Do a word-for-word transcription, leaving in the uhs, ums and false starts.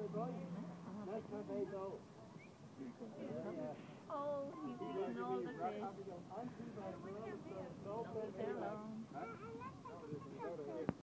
Oh, he's eating all the fish. Don't sit there long.